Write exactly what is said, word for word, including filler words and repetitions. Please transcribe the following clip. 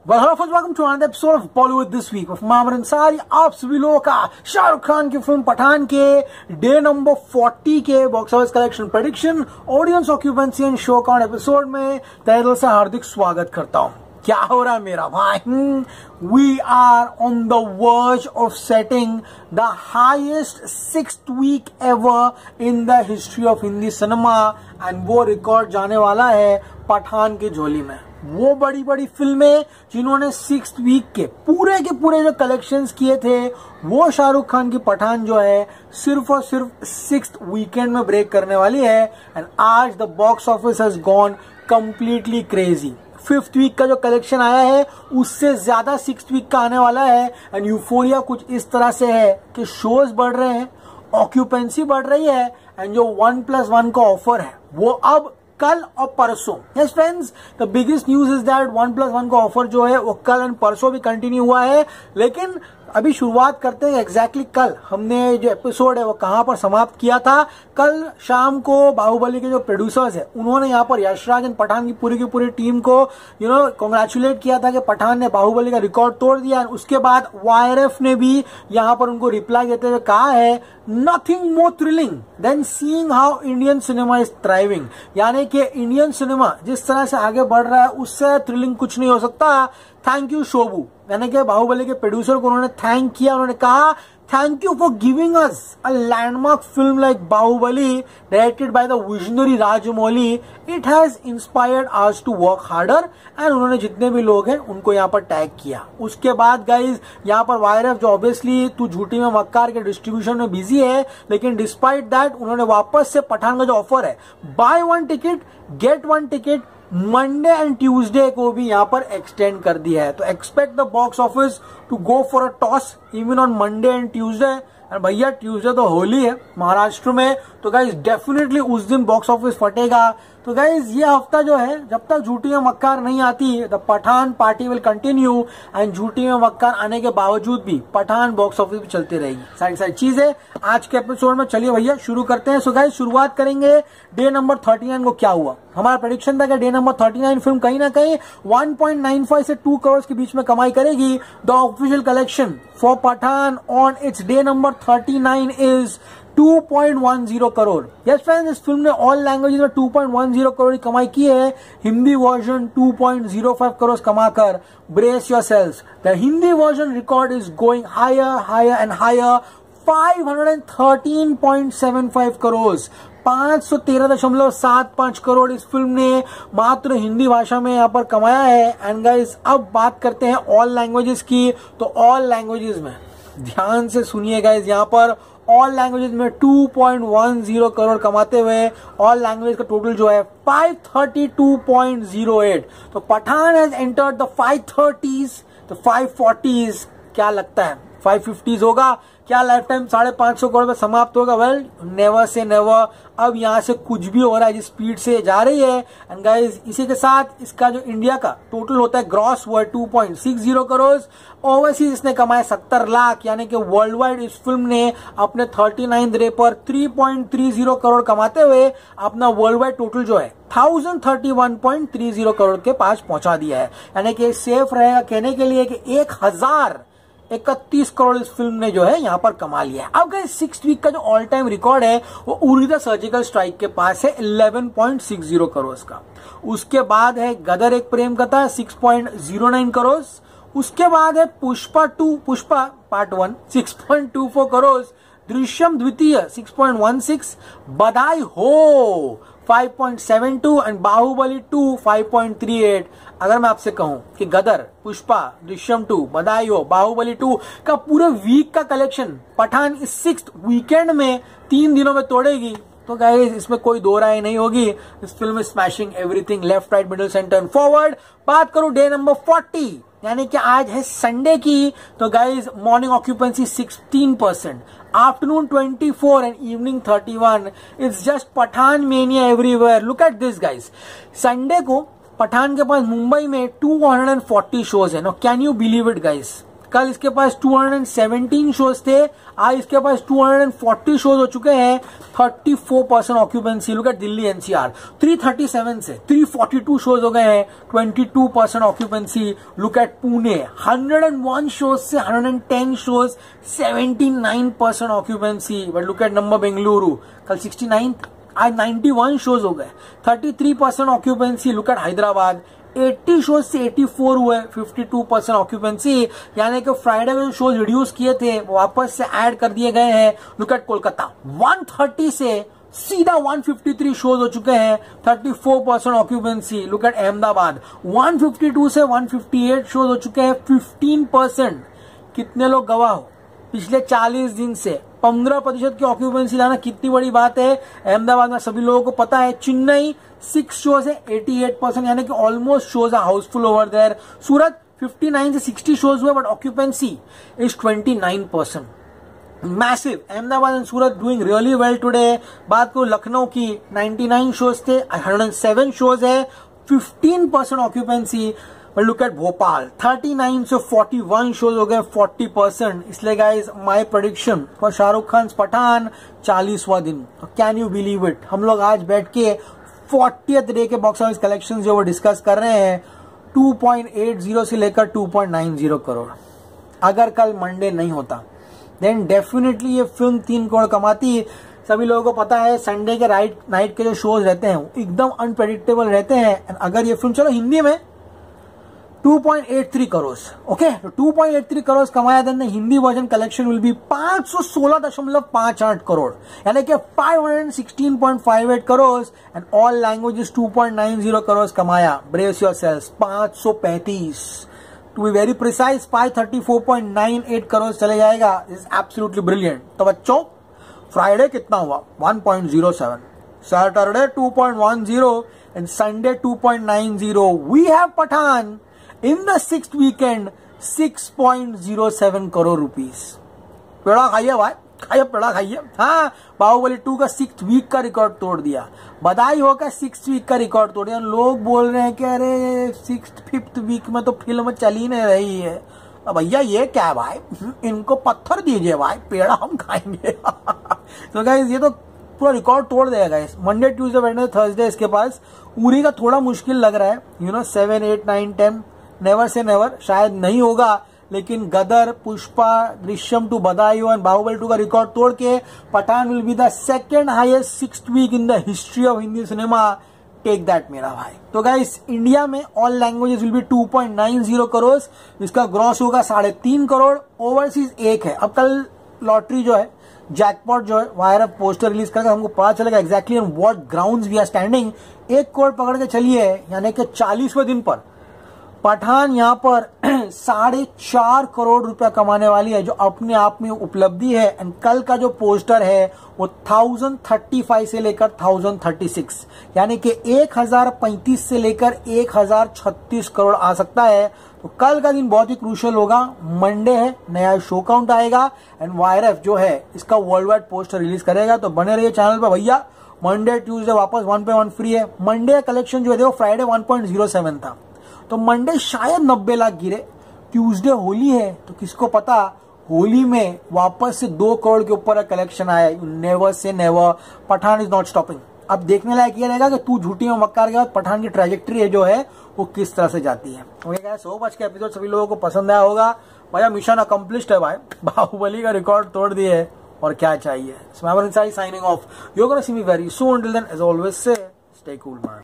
Well, hello friends, welcome to another episode of Bollywood This Week with मामर Ansari. आप सभी लोगों का शाहरुख खान की फिल्म पठान के डे नंबर चालीस के box office collection prediction, audience occupancy and show count episode में तहे दिल से हार्दिक स्वागत करता हूं। क्या हो रहा है मेरा भाई? We are on the verge of setting the highest sixth week ever in the history of Hindi cinema and वो रिकॉर्ड जाने वाला है पठान की झोली में। वो बड़ी बड़ी फिल्में जिन्होंने सिक्स्थ वीक के पूरे के पूरे जो कलेक्शंस किए थे, वो शाहरुख खान की पठान जो है सिर्फ और सिर्फ सिक्स्थ वीकेंड में ब्रेक करने वाली है। एंड आज the box office has gone completely crazy. Fifth week का जो कलेक्शन आया है उससे ज्यादा सिक्स्थ वीक का आने वाला है। एंड यूफोरिया कुछ इस तरह से है कि शोज बढ़ रहे हैं, ऑक्यूपेंसी बढ़ रही है, एंड जो वन प्लस वन का ऑफर है वो अब कल और परसों। Yes friends, the biggest news is that one plus one का ऑफर जो है वो कल एंड परसों भी कंटिन्यू हुआ है। लेकिन अभी शुरुआत करते हैं एग्जैक्टली कल हमने जो एपिसोड है वो कहां पर समाप्त किया था। कल शाम को बाहुबली के जो प्रोड्यूसर्स है उन्होंने यहाँ पर यशराज एंड पठान की पूरी की पूरी टीम को यू नो कॉन्ग्रेचुलेट किया था कि पठान ने बाहुबली का रिकॉर्ड तोड़ दिया। उसके बाद वाईआरएफ ने भी यहाँ पर उनको रिप्लाई देते हुए कहा है, nothing more thrilling than seeing how Indian cinema is thriving. यानी कि इंडियन सिनेमा जिस तरह से आगे बढ़ रहा है उससे थ्रिलिंग कुछ नहीं हो सकता। थैंक यू शोभू, यानी कि बाहुबली के प्रोड्यूसर को उन्होंने थैंक किया। उन्होंने कहा, thank you for giving us a landmark film like Baahubali directed by the visionary Rajamouli. It has inspired us to work harder. And उन्होंने जितने भी लोग हैं उनको यहाँ पर टैग किया। उसके बाद गाइज यहाँ पर वाईआरएफ जो ऑब्वियसली तू झूठी में मक्कार के डिस्ट्रीब्यूशन में बिजी है, लेकिन डिस्पाइट दैट उन्होंने वापस से पठान का जो ऑफर है buy one ticket get one ticket Monday and Tuesday को भी यहाँ पर एक्सटेंड कर दिया है। तो expect the box office to go for a toss even on Monday and Tuesday. And भैया ट्यूसडे तो होली है महाराष्ट्र में, तो गाइज डेफिनेटली उस दिन बॉक्स ऑफिस फटेगा। तो गाइज ये हफ्ता जो है जब तक झूठी में मक्कार नहीं आती the Pathaan party will continue. And Jhoothi Main मक्कार आने के बावजूद भी पठान बॉक्स ऑफिस भी चलती रहेगी। सारी सारी चीजें आज के एपिसोड में। चलिए भैया शुरू करते हैं। सो गाइज शुरुआत करेंगे डे नंबर थर्टी नाइन को क्या हुआ। हमारा प्रेडिक्शन था कि डे नंबर थर्टी नाइन फिल्म कहीं ना कहीं वन पॉइंट नाइन फाइव से टू करोड़ के बीच में कमाई करेगी। The official collection for Pathaan on its day number thirty nine is two point one zero crore. Yes friends, इस फिल्म ने ऑल लैंग्वेजेस में two point one zero crore की कमाई की है। Hindi version two point zero five crore कमाकर brace yourselves, the Hindi version record is going higher higher and higher. Five hundred thirteen point seven five crore, पांच सौ तेरह दशमलव सात पांच करोड़ इस फिल्म ने मात्र हिंदी भाषा में यहाँ पर कमाया है। एंड गाइस अब बात करते हैं ऑल लैंग्वेजेस की। तो ऑल लैंग्वेजेस में ध्यान से सुनिए गाइस, यहाँ पर ऑल लैंग्वेजेस में two point one zero crore कमाते हुए ऑल लैंग्वेज का टोटल जो है five thirty two point zero eight. तो Pathaan has entered the five thirties, the five forties. क्या लगता है फाइव फिफ्टीज होगा? क्या लाइफ टाइम साढ़े पांच सौ करोड़ में समाप्त होगा? वेल नेवर से नेवर। अब यहाँ से कुछ भी हो रहा है जिस स्पीड से जा रही है। एंड गाइस इसी के साथ इसका जो इंडिया का टोटल होता है ग्रॉस वो है two point six zero crore. Overseas इसने कमाया सत्तर लाख, यानी कि वर्ल्ड वाइड इस फिल्म ने अपने थर्टी नाइन डे पर three point three zero crore कमाते हुए अपना वर्ल्ड वाइड टोटल जो है thousand thirty one point three zero crore के पास पहुंचा दिया है। यानी कि सेफ रहेगा कहने के लिए कि एक हजार इकतीस करोड़ इस फिल्म ने जो है यहाँ पर कमा लिया है। अब गाइस सिक्स वीक का जो ऑल टाइम रिकॉर्ड है वो उरी द सर्जिकल स्ट्राइक के पास है eleven point six zero crore का। उसके बाद है Gadar Ek Prem Katha six point zero nine crore. उसके बाद है Pushpa two Pushpa part one six point two four crore. Drishyam द्वितीय six point one six, Badhaai Ho five point seven two and Baahubali two five point three eight. अगर मैं आपसे कहूं कि गदर, पुष्पा, दृश्यम टू, बधाई हो, बाहुबली टू का पूरे वीक का कलेक्शन पठान इस सिक्स्थ वीकेंड में तीन दिनों में तोड़ेगी, तो गाइस इसमें कोई दो राय नहीं होगी। इस फिल्म is smashing everything left right middle centre and forward. बात करूं डे नंबर फोर्टी, यानी कि आज है संडे की, तो guys morning occupancy sixteen percent, afternoon twenty four and evening thirty one. It's just Pathaan mania everywhere. Look at this guys, Sunday को पठान के पास मुंबई में टू हंड्रेड फोर्टी शोज है। No can you believe it guys? कल इसके पास two hundred seventeen shows थे, आज इसके पास टू हंड्रेड फोर्टी शोज हो चुके हैं, thirty four percent occupancy. Look at Delhi NCR three thirty seven से थ्री फोर्टी टू शोज हो गए हैं, twenty two percent occupancy. Look at Pune one hundred one shows से one hundred ten shows, seventy nine percent occupancy. But look at number Bengaluru कल sixty nine, आज ninety one shows हो गए, thirty three percent occupancy. Look at Hyderabad अस्सी shows से चौरासी हुए, fifty to percent occupancy, यानी कि फ्राइडे में जो शोज रिड्यूस किए थे वो वापस से ऐड कर दिए गए हैं। Look at Kolkata one thirty से सीधा वन फिफ्टी थ्री शोज हो चुके हैं, thirty four percent occupancy. Look at Ahmedabad one fifty two से वन फिफ्टी एट शोज हो चुके हैं, फिफ्टीन परसेंट। कितने लोग गवाह हो पिछले चालीस दिन से पंद्रह प्रतिशत की ऑक्यूपेंसी लाना कितनी बड़ी बात है। अहमदाबाद में सभी लोगों को पता है। चेन्नई सिक्स शोज है, अठासी परसेंट, यानी कि almost shows are housefull over there. Surat fifty nine से सिक्सटी शोज हुए, but occupancy is twenty nine percent. Massive Ahmedabad and Surat doing really well today. बात करो लखनऊ की, नाइंटी नाइन शोज थे, वन हंड्रेड सेवन शोज है, fifteen percent occupancy. Look at Bhopal thirty nine से forty one shows हो गए, forty percent. इसलिए guys my prediction for Shahrukh Khan Pathaan चालीसवां दिन। कैन यू बिलीव इट, हम लोग आज बैठ के फोर्टियथ डे के बॉक्स ऑफिस कलेक्शन जो वो डिस्कस कर रहे हैं, टू पॉइंट एट जीरो से लेकर two point nine zero crore. अगर कल मंडे नहीं होता देन डेफिनेटली ये फिल्म तीन करोड़ कमाती। सभी लोगों को पता है संडे के राइट नाइट के जो शोज रहते हैं वो एकदम अनप्रेडिक्टेबल रहते हैं। अगर ये फिल्म चलो हिंदी में two point eight three crore, okay, तो two point eight three crore कमाया, then Hindi version collection will be पांच सौ सोलह दशमलव पांच आठ करोड़, यानी कि five hundred sixteen point five eight crore. And all languages two point nine zero crore कमाया। ब्रेस योरसेल्व्स पांच सौ पैंतीस, to be very precise five thirty four point nine eight crore चले जाएगा। Is absolutely brilliant. तो बच्चों फ्राइडे कितना हुआ, one point zero seven, Saturday two point one zero and Sunday two point nine zero. We have Pathaan in the sixth weekend six point zero seven crore rupees. पेड़ा खाइए भाई, खाइए पेड़ा खाइए। हाँ, बाहुबली टू का सिक्स वीक का रिकॉर्ड तोड़ दिया। बधाई हो का सिक्स वीक का रिकॉर्ड तोड़ दिया। लोग बोल रहे हैं कि अरे सिक्स फिफ्थ वीक में तो फिल्म चल ही नहीं रही है। अब भैया ये क्या है भाई, इनको पत्थर दीजिए भाई, पेड़ा हम खाएंगे। तो गाइस ये तो पूरा रिकॉर्ड तोड़ देगा guys. Monday Tuesday Wednesday Thursday इसके पास। उरी का थोड़ा मुश्किल लग रहा है, you know seven eight nine ten, never से नेवर, शायद नहीं होगा। लेकिन Gadar, Pushpa, Drishyam two, Badhaai and Baahubali two का रिकॉर्ड तोड़ के Pathaan will be the second highest sixth week in the history of Hindi cinema. Take that मेरा भाई। तो गाइस इंडिया में all languages will be to point nine zero crore, इसका ग्रॉस होगा साढ़े तीन करोड़। ओवरसीज एक है। अब कल लॉटरी जो है, जैकपॉट जो है, वायर पोस्टर रिलीज करेगा, हमको पता चलेगा exactly on what grounds we are standing. एक करोड़ पकड़ के चलिए, यानी कि चालीसवें दिन पर पठान यहाँ पर साढ़े चार करोड़ रुपया कमाने वाली है, जो अपने आप में उपलब्धि है। एंड कल का जो पोस्टर है वो थाउजेंड थर्टी फाइव से लेकर थाउजेंड थर्टी सिक्स, यानी कि एक हजार पैंतीस से लेकर एक हजार छत्तीस करोड़ आ सकता है। तो कल का दिन बहुत ही क्रूशियल होगा। मंडे है, नया शो काउंट आएगा एंड वायरएफ जो है इसका वर्ल्ड वाइड पोस्टर रिलीज करेगा। तो बने रहिए चैनल पर भैया। मंडे ट्यूसडे वापस वन पे वन फ्री है। मंडे कलेक्शन जो है वो Friday one point zero seven था, तो मंडे शायद नब्बे लाख गिरे। ट्यूसडे होली है, तो किसको पता होली में वापस से दो करोड़ के ऊपर कलेक्शन आया। नेवर से never, Pathaan is not stopping. अब देखने लायक ये रहेगा कि तू झूठी में मक्कार के बाद पठान की ट्रैजेक्टरी है जो है वो किस तरह से जाती है। ओके, सो मच का एपिसोड सभी लोगों को पसंद आया होगा। भैया मिशन अकम्प्लिश्ड है भाई, बाहुबली का रिकॉर्ड तोड़ दिए और क्या चाहिए। Signing off, you are gonna see me very soon. Till then as always say stay cool man.